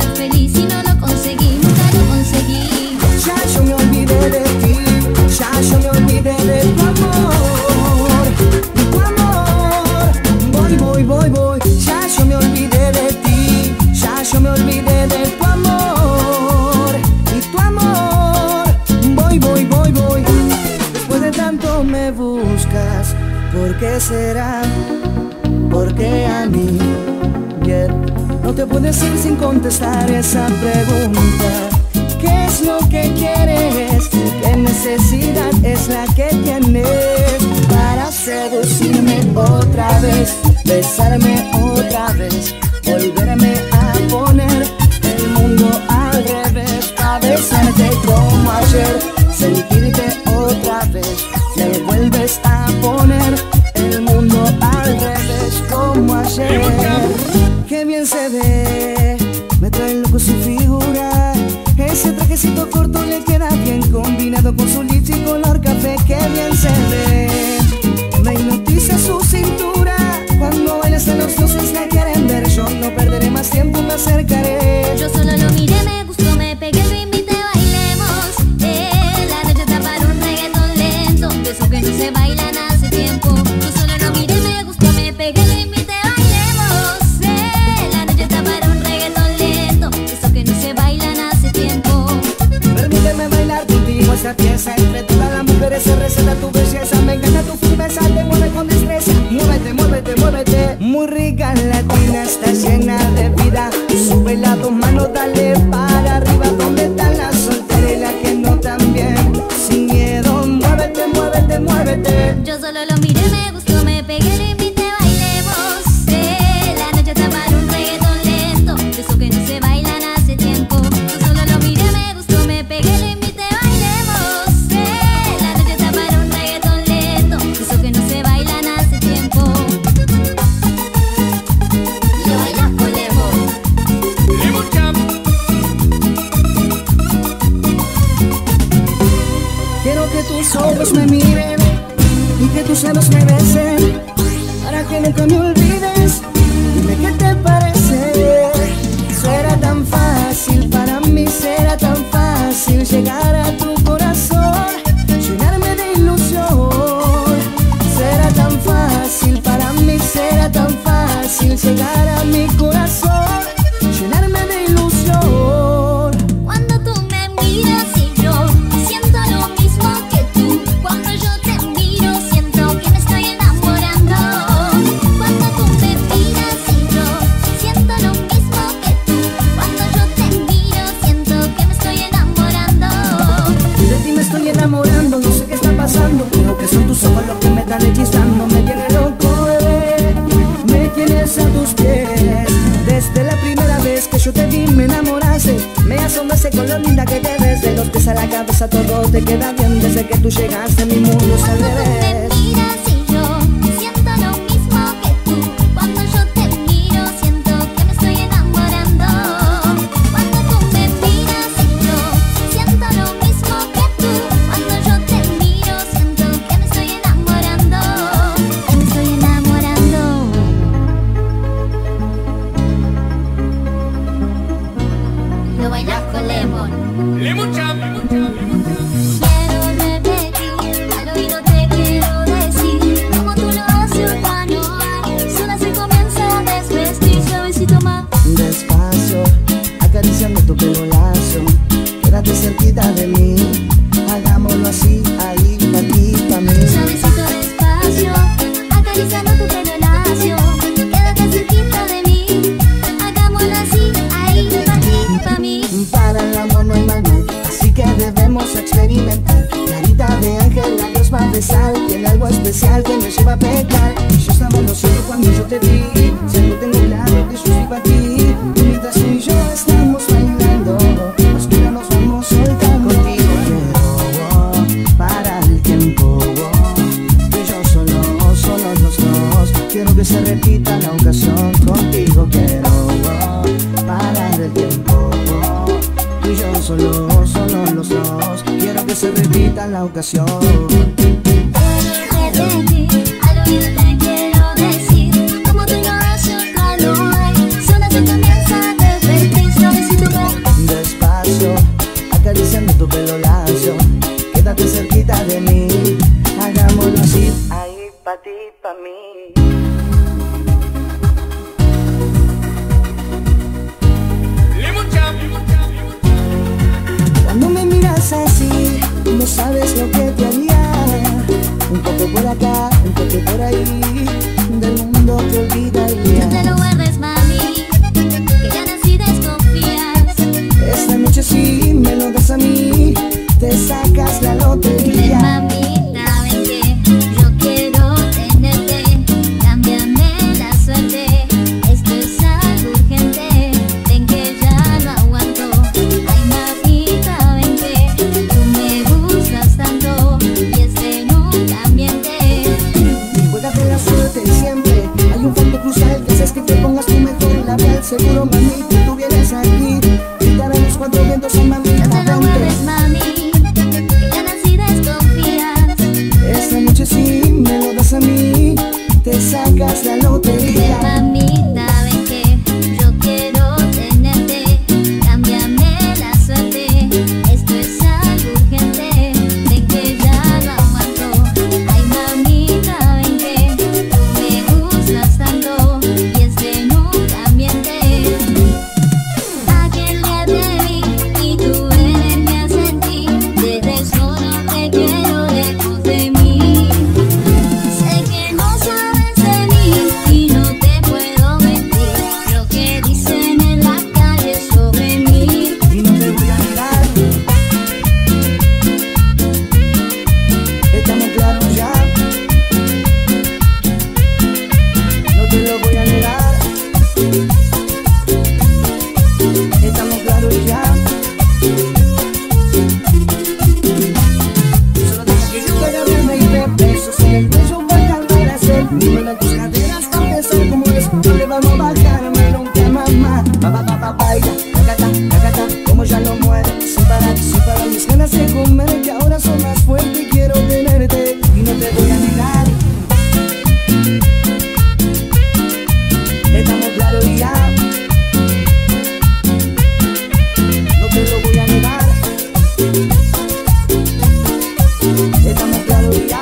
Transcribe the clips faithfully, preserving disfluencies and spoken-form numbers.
ser feliz y no lo conseguí, nunca lo conseguí. Ya yo me olvidé de ti, ya yo me olvidé de tu amor, de tu amor. Voy, voy, voy, voy, ya yo me olvidé de ti, ya yo me olvidé de tu amor, y tu amor. Voy, voy, voy, voy. Después de tanto me buscas, ¿por qué será? ¿Por qué a mí? Yeah. No te puedes ir sin contestar esa pregunta. ¿Qué es lo que quieres? ¿Qué necesidad es la que tienes para seducirme otra vez, besarme otra vez, volverme a poner el mundo al revés, a besarte como ayer, sentirte otra vez, me vuelves a poner el mundo al revés como ayer? Qué bien se ve, me trae loco su figura. Ese trajecito corto le queda bien combinado con su lips y color café. Qué bien se ve, me hipnotiza su cintura. Cuando bailas a los dioses la quieren ver. Yo no perderé más tiempo, me acercaré. Yo solo lo miré, me gustó, me pegué, lo invité, bailemos. Eh, la noche está para un reggaetón lento, de eso que no se bailan hace tiempo. Yo solo lo miré, me gustó, me pegué, lo invité, bailemos. Eh, la noche está para un reggaetón lento, de eso que no se bailan hace tiempo. Permíteme bailar contigo esta pieza. Entre todas las mujeres se receta tu belleza. Me encanta tu firmeza, te mueve con destreza. Muévete, muévete, muévete. Muy rica latina, está llena de vida. Sube las dos manos, dale para arriba. ¿Dónde están las solteras y las que no tan bien? Sin miedo, muévete, muévete, muévete. Yo solo lo miré, me gustó, me pegué, lo invité, bailemos. Eh, la noche está para un reggaetón lento, de eso que no se bailan hace tiempo. Yo solo lo miré, me gustó, me pegué, lo invité, bailemos. Eh, la noche está para un reggaetón lento, de eso que no se bailan hace tiempo. Y lo bailas con Lemon. Lemon Jam. Quiero que tus ojos me miren y que tus manos me besen, para que nunca me olvides. Dime qué te parece. Será tan fácil para mí, será tan fácil llegar a tu corazón, llenarme de ilusión. Será tan fácil para mí, será tan fácil llegar a mi corazón, llenarme de ilusión. Cuando tú me miras y yo siento lo mismo que tú. Cuando yo te miro siento que me estoy enamorando. Cuando tú me miras y yo siento lo mismo que tú. Cuando yo te miro siento que me estoy enamorando. De ti me estoy enamorando, no sé qué está pasando. Creo que son tus ojos los que me están hechizando. Me tiene loco, bebé, me tienes a tus pies. Desde la primera vez que yo te vi me enamoraste. Me asombraste con lo linda que te ves. De los pies a la cabeza todo te queda bien. Desde que tú llegaste mi mundo es al Cuando tú me revés. miras y yo siento lo mismo que tú. Cuando yo te miro siento que me estoy enamorando. Cuando tú me miras y yo siento lo mismo que tú. Cuando yo te miro siento que me estoy enamorando. Que me estoy enamorando. Lo bailas con Lemon. Lemon Jam. Quiero repetir, al oído te quiero decir, como tú lo haces cuando hay, sola se comienza a desvestir, suavecito más. Despacio, acariciando tu pelo lacio. Quédate cerquita de mí. Hagámoslo así, ahí, pa' ti, pa' mí. Suavecito despacio, acariciando tu pelo lacio. Quédate cerquita de mí, hagámoslo así, ahí, pa' ti, pa' mí. Para el amor no hay mal, así que debemos experimentar. Carita de ángel, labios para besar. Tiene algo especial que me lleva a pecar. Yo estaba lo cielo cuando yo te vi. Siempre tengo claro que yo soy para ti. Y mientras tú y yo estamos bailando, oscura nos vamos soltando. Contigo quiero oh, parar el tiempo. Oh, tú y yo solo, solo los dos. Quiero que se repita la ocasión. Contigo quiero oh, parar el tiempo. Oh, tú y yo solo, solo los dos. Quiero que se repita la ocasión. Quiero repetir, al oído te quiero decir, como tú lo haces cuando hay, sola se comienza a desvestir, suavecito momentos en mamita, No te lo vente. guardes, mami, que ya nací desconfías. Esta noche sí me lo das a mí, te sacas la lotería. Mamita, ven que yo quiero tenerte, cámbiame la suerte, esto es algo urgente, ven que ya no aguanto. Ay mamita, ven que me gustas tanto y es en un ambiente. Aquel día te vi y tu energía sentí, desde solo te quiero lejos de mí. Sé que no sabes de mí y no te puedo mentir, lo que dicen en la calle sobre mí. Y no te voy a negar, estamos claros ya. No te lo voy a negar, estamos claros ya. Solo deja que yo te agarre y te beso, en el cuello voy a volver a hacer. Mueve tus caderas a besar como es, no le vamos a bajarme nunca, mamá. Pa pa pa pa baila, tacata, tacata, como ya lo mueve, sin parar, sin parar. Mis ganas de comer que ahora son más fuertes y quiero tenerte y no te voy a negar. Estamos claros ya, no te lo voy a negar. Estamos claros ya.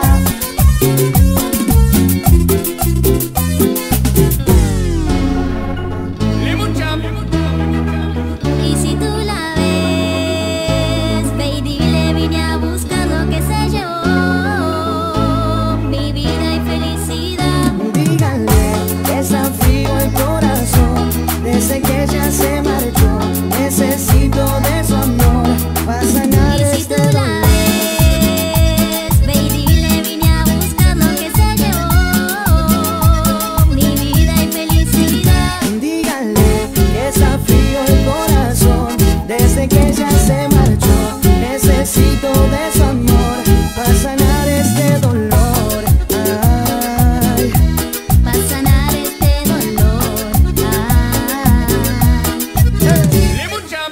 Lemon Jam. Y si tú la ves, ve y dile, vine a buscar lo que se llevó mi vida y felicidad. Díganle que está frío el corazón desde que ella se marchó. Necesito de su amor para sanar Y si este tú la dolor. ves, ve y dile, vine a buscar lo que se llevó mi vida y felicidad. Díganle que está frío el corazón desde que ella se marchó. Necesito de su amor para sanar este dolor. Ay. Para sanar este dolor. Lemon Jam.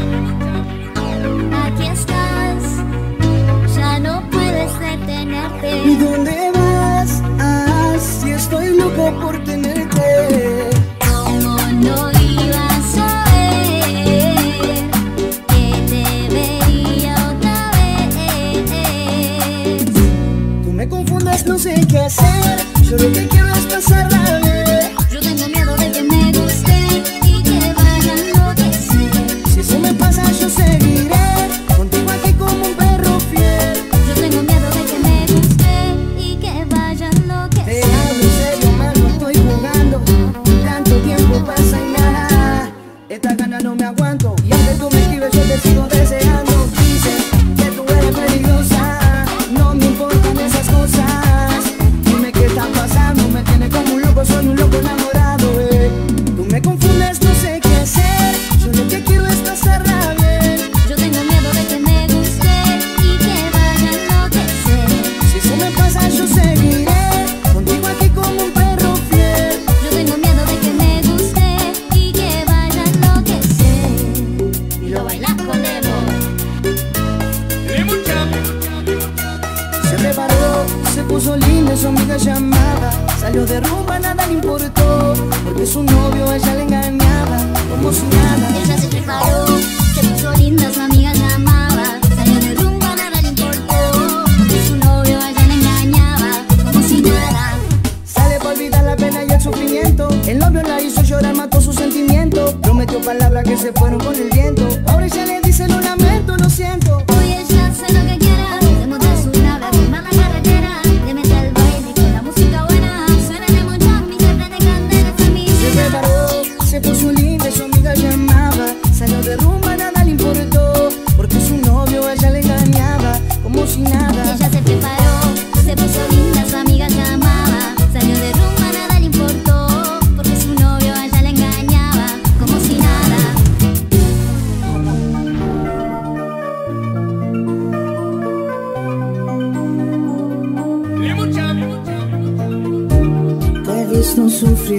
Aquí estás, ya no puedes ¿Y detenerte. dónde vas? Ah, si estoy loco por tenerte. ¿Cómo no ibas a ver que te veía otra vez? Tú me confundes, no sé qué hacer. Yo lo que quiero es pasarla bien. Yo tengo miedo de que me guste y que vaya a enloquecer. Si eso me pasa, yo seguiré contigo aquí como un perro fiel. Yo tengo miedo de que me guste y que vaya a Te enloquecer. hablo en serio, mal, no estoy jugando. Tanto tiempo pasa y nada. Esta gana no me aguanto. Y aunque tú me escribes, yo te sigo deseando. Dicen que tú eres peligrosa. No me importan esas cosas. Dime qué está pasando. Me tiene como un loco, soy un loco enamorado, eh. Tú me confundes, no sé qué hacer. Yo lo que quiero es pasarla bien. Yo tengo miedo de que me guste y que vaya a enloquecer. Si eso me pasa, yo seguiré contigo aquí como un perro fiel. Yo tengo miedo de que me guste y que vaya a enloquecer. Y lo bailas con Evo. Lemon Jam. Se preparó, se puso linda, su amiga llamaba. Salió de rumba, nada le importó, porque su novio a ella le engañaba, como si nada. Ella se preparó, se puso linda, su amiga llamaba. Salió de rumba, nada le importó, porque su novio a ella le engañaba, como si nada. Sale para olvidar la pena y el sufrimiento. El novio la hizo llorar, mató sus sentimientos. Prometió palabras que se fueron con el viento. Ahora ella le dice lo lamento, lo siento. Hoy ella hace lo que quiera, se monta en su nave a quemar la carretera. Le mete al baile con la música buena, suena Lemon Jam y se prende candela esa mi Se vida. preparó, se puso linda, su amiga llamaba. Salió de rumba, nada le importó, porque su novio a ella le engañaba, como si nada. Ella se preparó, se puso linda, su amiga llamaba. Salió de rumba, nada le importó, porque su novio a ella le engañaba, como si nada. Lemon Jam. Te he visto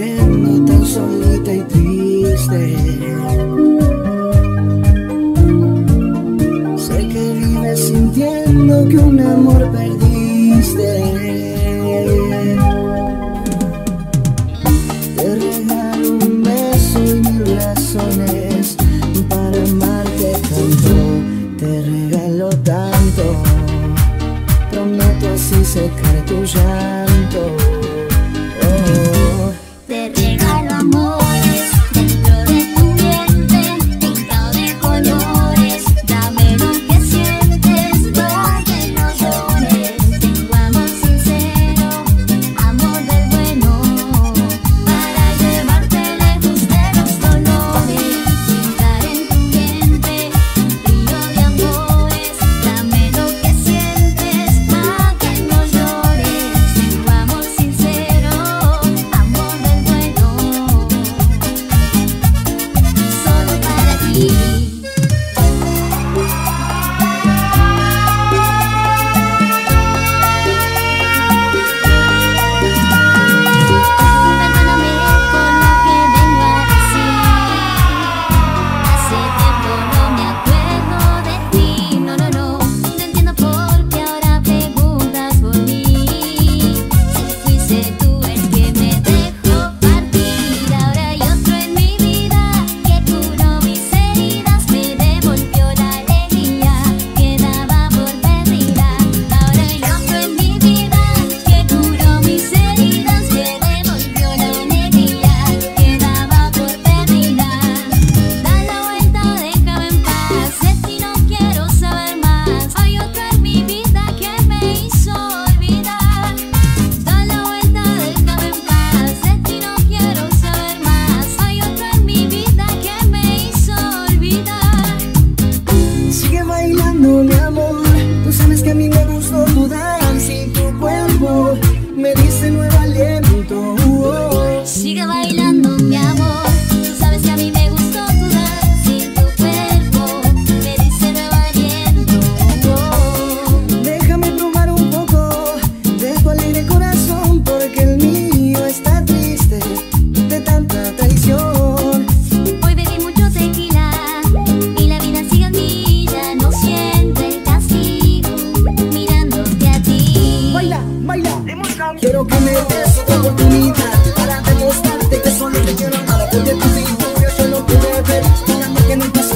sufriendo tan solita y triste.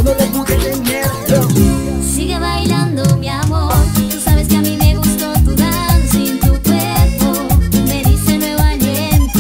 no le pude tenerlo. Sigue bailando, mi amor. Tú sabes que a mí me gustó tu dancing, tu cuerpo me dice nuevo aliento.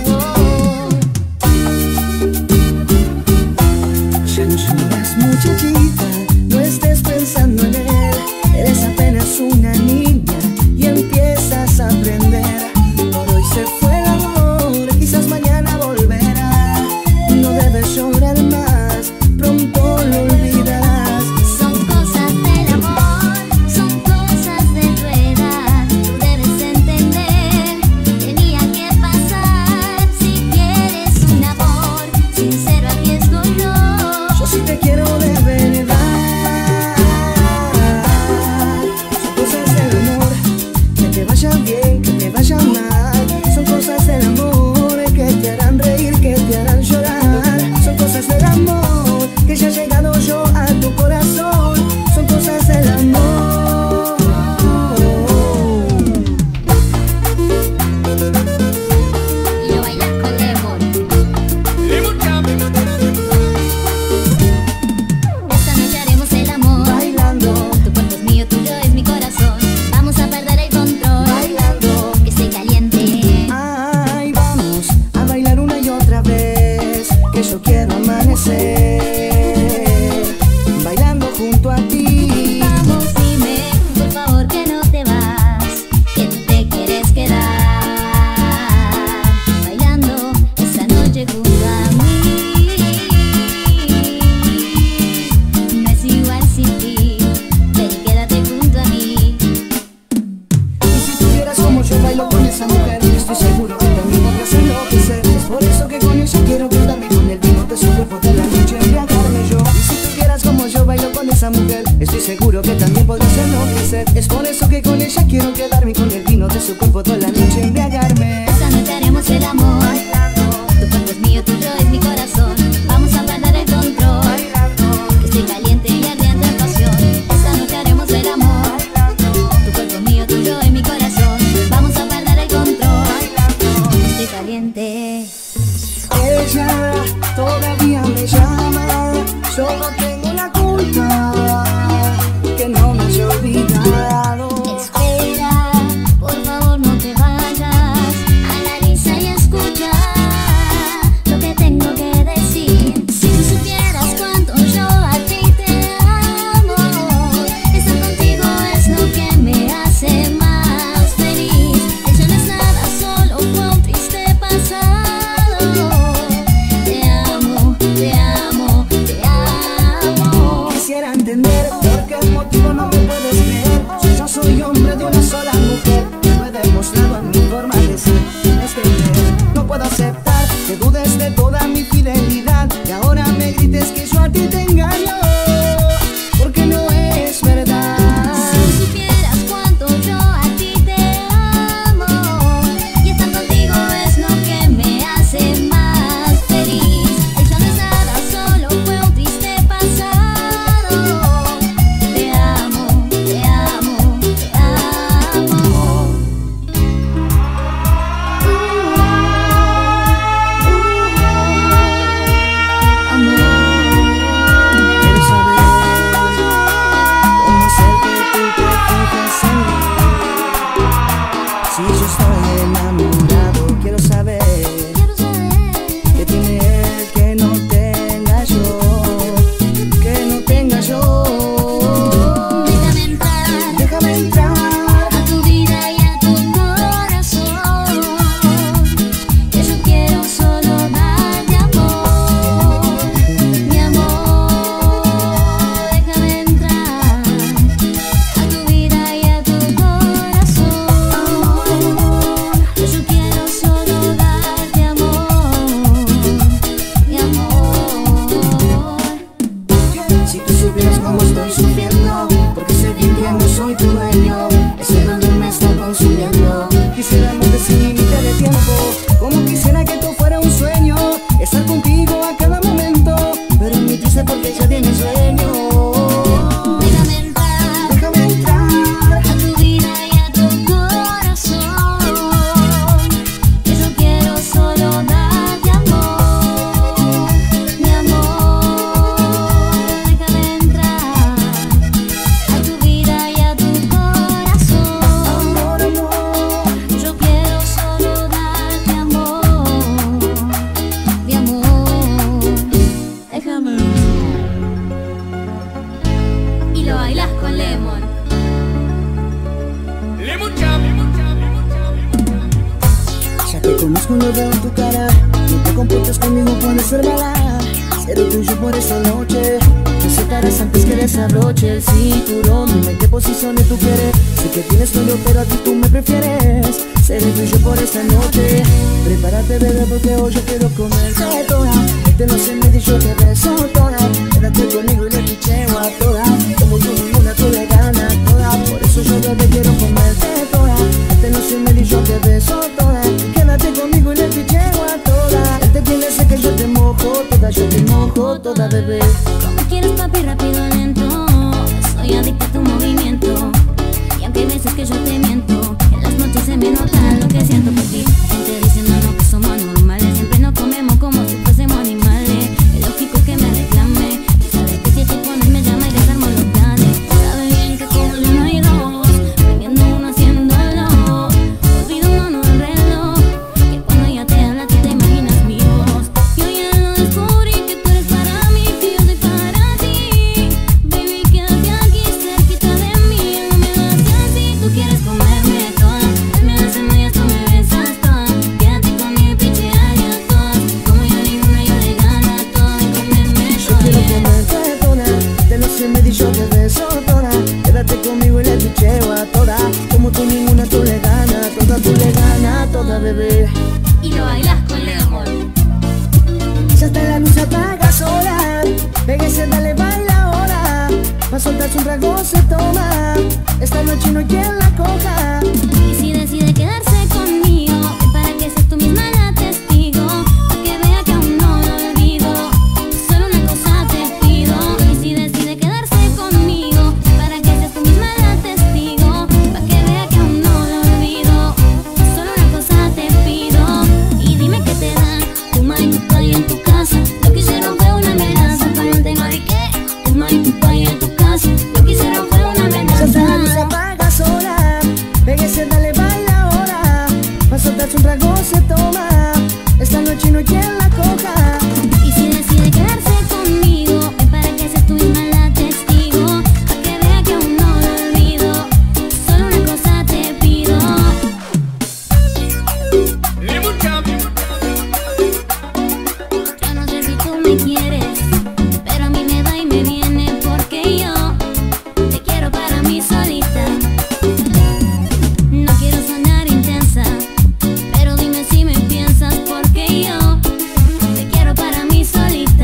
Ya no llores, muchachita, no estés pensando en él. Eres apenas una niña y empiezas a aprender. Por hoy se fue el amor, quizás mañana volverá. No debes llorar más, pronto lo olvidarás. Son cosas del amor, son cosas de tu edad. Tú debes entender, tenía que pasar. Si quieres un amor sincero, aquí estoy yo. Yo sí te quiero de verdad. Son cosas del amor, que te vaya bien, que te vaya mal. Son cosas del amor, que te harán reír, que te harán llorar. Son cosas del amor, que ya he llegado yo a tu corazón. Son cosas del amor. Y yo bailar con Lemon. Lemon Jam. Esta noche haremos el amor. Bailando, Tu cuerpo es mío, tuyo es mi corazón. Vamos a perder el control, bailando. que estoy caliente. Ay, vamos a bailar una y otra vez, que yo quiero amanecer bailando junto a ti. Vamos, dime, por favor, que no te vas, que tú te quieres quedar bailando esa noche junto a mí. No es igual sin ti, ven y quédate junto a mí. Y si tuvieras como yo bailo con esa mujer, estoy seguro que también podrás enloquecer. Es por eso que con ella quiero quedarme, con el vino de su cuerpo de la noche embriagarme yo. Y si tuvieras como yo bailo con esa mujer, estoy seguro que también podrás enloquecer. Es por eso que con ella quiero quedarme, con el vino de su cuerpo toda la noche embriagarme. Esta noche haremos el amor. Tu cuerpo es mío, tuyo es mi corazón. Vamos a perder el control, que estoy caliente y ardiente en pasión. Esta noche haremos el amor. Tu cuerpo es mío, tuyo es mi corazón. Vamos a perder el control, que estoy caliente. Ella todavía me llama, yo no tengo la culpa, que no me haya olvidado. Espera, por favor no te vayas. Analiza y escucha lo que tengo que decir. Si tú supieras cuánto yo a ti te amo, estar contigo es lo que me hace más feliz. Eso no es nada, solo fue un triste pasado. Te amo, te amo, te amo. Quisiera entender por qué motivo no me puedes creer. Si yo soy hombre de una sola mujer, lo he demostrado en mi forma de ser. Es que no puedo aceptar que dudes de toda mi fidelidad y ahora me grites que yo a ti te engaño, porque no es verdad. Si supieras cuánto yo a ti te amo, y estar contigo es lo que me hace más feliz. Eso no es nada, solo fue un triste pasado. Te amo, te amo, te amo. Quiero saber cómo hacer que tú te fijas en mí. Si yo estoy enamorado, quiero saber Quiero saber. que tiene él que no tenga yo, que no tenga yo. Déjame entrar Déjame entrar. a tu vida y a tu corazón, que yo quiero solo darte amor, mi amor. Déjame entrar a tu vida y a tu corazón, que yo quiero solo darte amor, mi amor. Si tú supieras cómo estoy sufriendo, porque sé bien que no soy tu dueño, ese dolor me está consumiendo. Quisiera amarte sin límite de tiempo, como quisiera que tú fuera un sueño, estar contigo a cada momento, pero es muy triste porque ya tienes sueño. Déjame entrar Déjame entrar. a tu vida y a tu corazón, que yo quiero solo darte amor, mi amor. bailas con Lemon. Lemon Jam, Lemon Jam, Lemon Jam, Lemon Jam. Ya te conozco, lo veo en tu cara. No te comportas conmigo, puede ser mala. Seré tuyo por esta noche. Te separas antes que desabroche el cinturón. Dime en qué posición tú quieres. Sé que tienes todo, pero a ti tú me prefieres. Seré tuyo por esta noche. Prepárate, bebé, porque hoy yo quiero comerte toda. Este no se me dijo, te beso toda. Quédate conmigo y le picheo a toda. Como tú ninguna, tú le ganas toda. Por eso yo, bebé, quiero comerte toda. Este no se me dijo, te beso toda. Quédate conmigo y le picheo a toda. Él te tiene, sé que yo te mojo toda. Yo te mojo toda, bebé. Como quieres, papi, rápido o lento. Soy adicta a tu movimiento. Y aunque hay veces que yo te miento, en las noches se me nota lo que siento por ti. Gente diciéndonos que somos normales. Siempre nos comemos como si fuésemos animales. Es lógico que me reclame. Y sabes que si estoy con él me llama y desarmo los planes. Sabe bien que como yo no hay dos, prendiendo uno haciéndolo. Olvidándonos del reloj, que cuando ella te habla tú te imaginas mi voz. Yo ya lo descubrí que tú eres para mí, que yo soy para ti. Baby, quédate aquí cerquita de mí. No me hagas así, tú quieres comerme toda. Me haces mayas, tú me besas toda. Quédate conmigo y picheale a todas. Como yo ninguna, yo le gano a todas. Y comerme Yo quiero comerte toda. Te lo sé, me dicho, te beso toda. Quédate conmigo y le picheo a toda. Como tú ninguna, tú le ganas toda. Tú le ganas toda, bebé. y lo bailas con Lemon. Si hasta la luz se apaga sola, pégase, dale, baila ahora. Pa' soltarse un trago se toma. Esta noche no hay quien la coja. Y si decide quedarse conmigo, es para que seas tú misma la testigo. Pa' que vea que aún no lo olvido. Solo una cosa te pido. Y si decide quedarse conmigo, es para que seas tú misma la testigo. Pa' que vea que aún no lo olvido. Solo una cosa te pido. Y dime qué te da tu ma y tu pai en tu casa. Lo que hicieron fue una amenaza. Para el tema de que tu ma y tu pai en tu casa. Lo que hicieron fue una Si hasta la luz se amenaza. apaga sola, pégase, dale, baila ahora. Pa' soltarse un trago se toma. Esta noche no hay quien la coja. Y si decide quedarse conmigo, es para que seas tú misma la testigo. Pa' que vea que aún no lo olvido. Solo una cosa te pido. Lemon Jam, Lemon Yo no sé si tú me quieres, pero a mí me va y me viene. Porque yo te quiero para mí solita. No quiero sonar intensa, pero dime si me piensas. Porque yo te quiero para mí solita.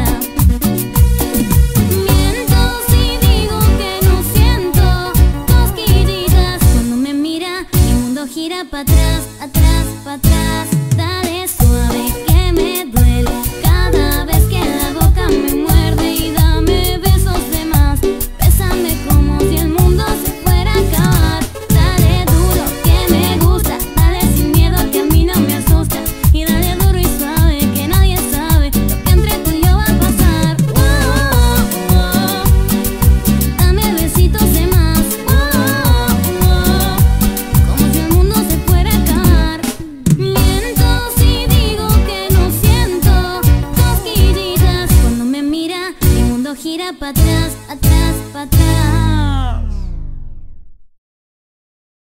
Miento si digo que no siento cosquillitas. Cuando me mira, mi mundo gira pa' atrás, atrás, pa' atrás. Dale suave que me duele cada vez que la boca me muerde. Y dame besos de más, bésame como si el mundo se fuera a acabar. Dale duro que me gusta, dale sin miedo que a mí no me asusta. Y dale duro y suave que nadie sabe lo que entre tú y yo va a pasar. Oh, oh, oh. Dame besitos de más. Oh, oh, oh. Como si el mundo se fuera a acabar. Miento si digo que no siento cosquillitas. Cuando me mira, mi mundo gira pa' atrás, atrás, pa' atrás.